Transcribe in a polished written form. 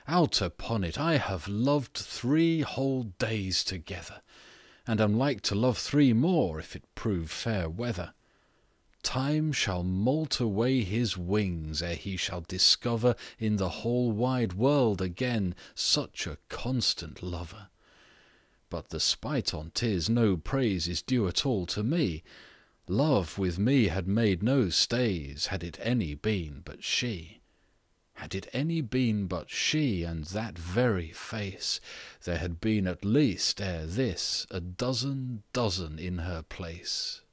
Out upon it, I have loved 3 whole days together, and am like to love 3 more, if it prove fair weather. Time shall moult away his wings ere he shall discover in the whole wide world again such a constant lover. But the spite on't is, no praise is due at all to me. Love with me had made no stays, had it any been but she. Had it any been but she, and that very face, there had been at least ere this a dozen in her place.